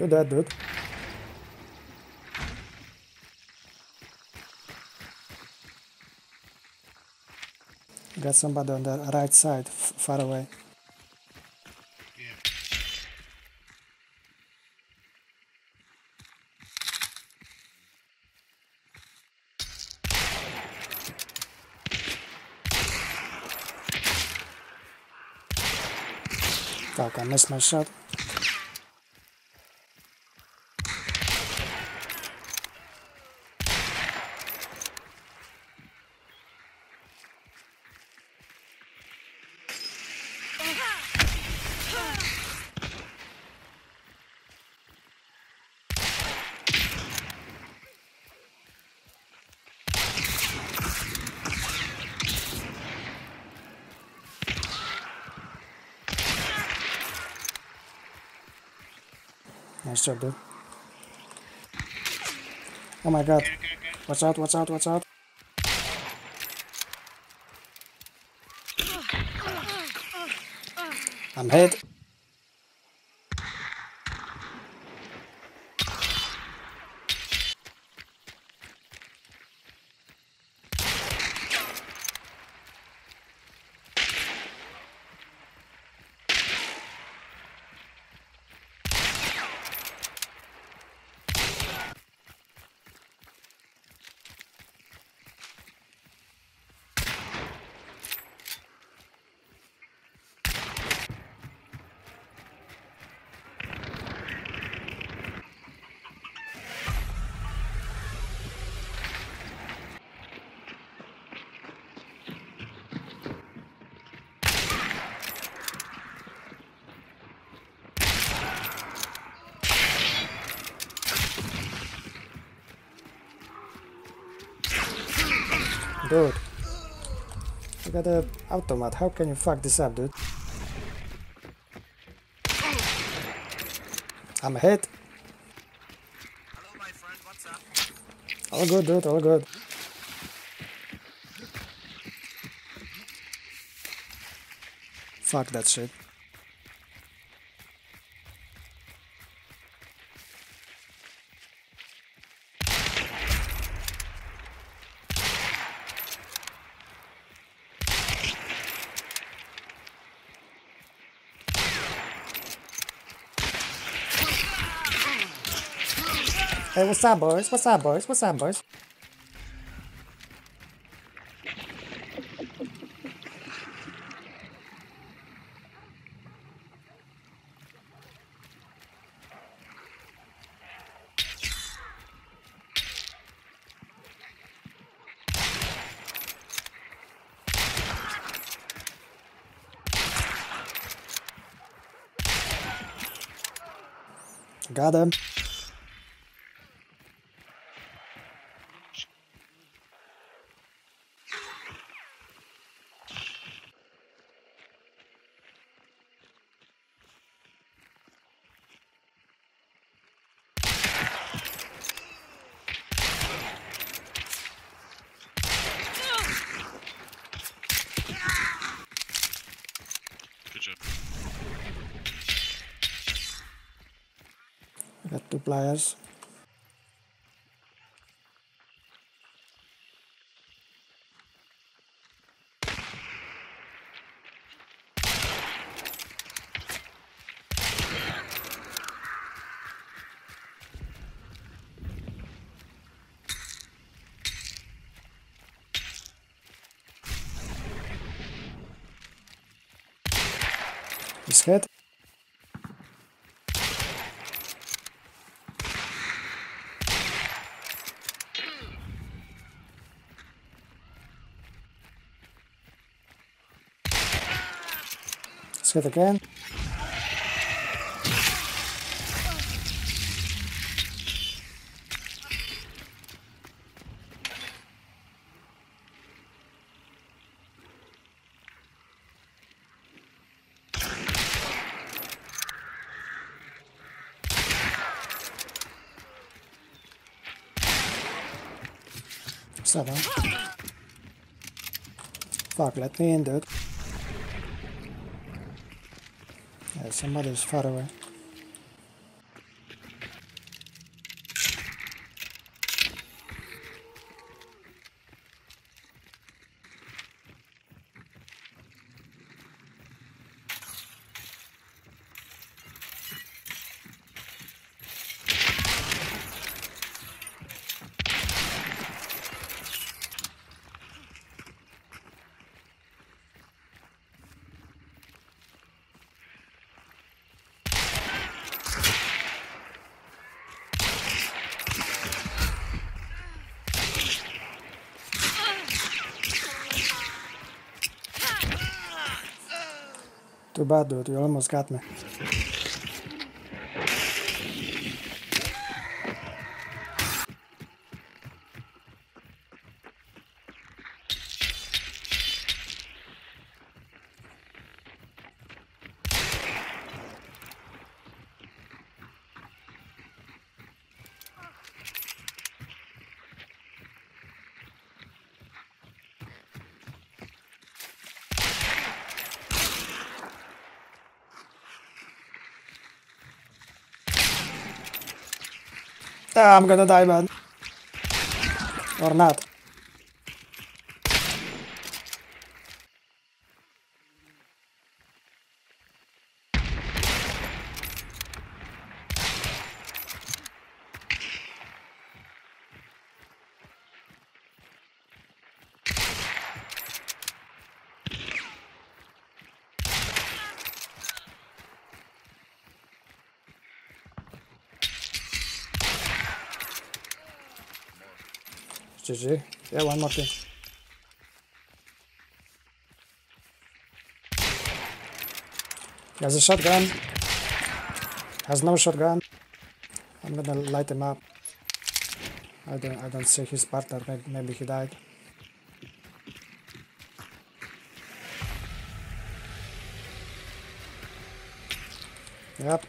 Do that, dude. Got somebody on the right side, far away. Yeah. Fuck, I missed my shot. Nice job, dude. Oh my god. Okay. Watch out, watch out, watch out. I'm hit. Dude. You got a automat. How can you fuck this up, dude? I'm hit. Hello, my friend. What's up? All good, dude. All good. Fuck that shit. Hey, what's up, boys? What's up, boys? What's up, boys? Got him. Good job. I got 2 players. He's hit. He's hit again. What's up, man? Fuck, let me in, dude. Yeah, somebody's far away. Too bad, dude. You almost got me. Ah, I'm gonna die, man. Or not. GG. Yeah, one more thing. He has a shotgun. Has no shotgun. I'm gonna light him up. I don't see his partner. Maybe he died. Yep.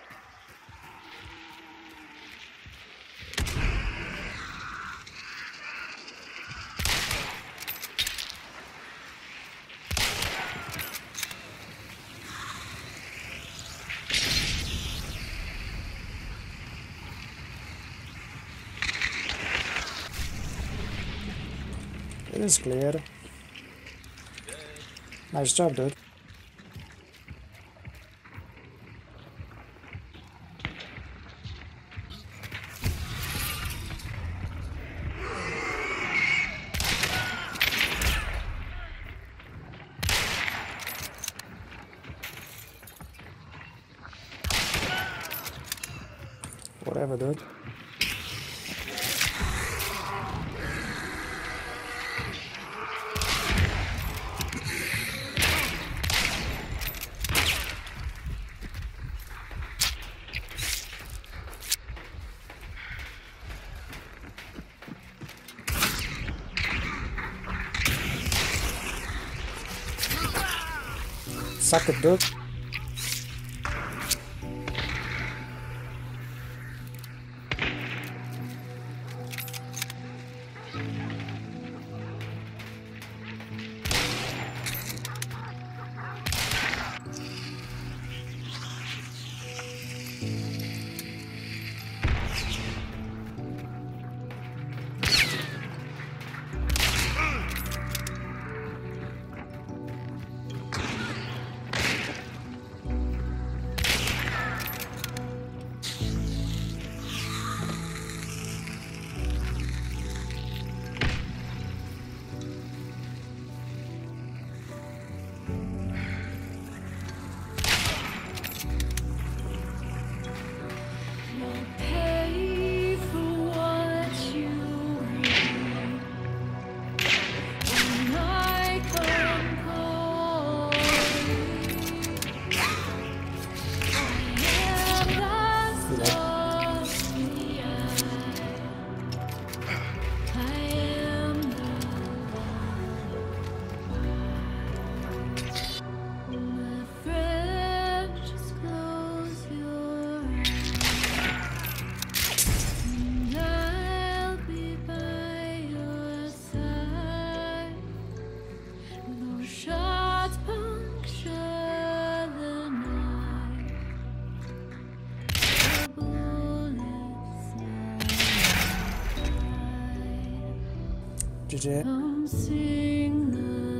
It is clear. Nice job, dude. Whatever, dude. Suck it, dude. GG.